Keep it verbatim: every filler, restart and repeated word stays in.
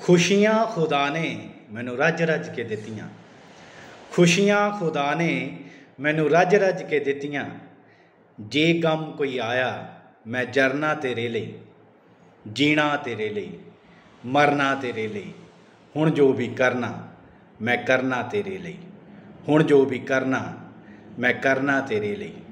खुशियाँ खुदा ने मैनू रज रज के दित्तियां, खुशियाँ खुदा ने मैनू रज रज के दित्तियां। जे गम कोई आया मैं जरना तेरे लिए, जीना तेरे लिए, मरना तेरे लिए। हुण जो भी करना मैं करना तेरे लिए, हुण जो भी करना मैं करना तेरे लिए।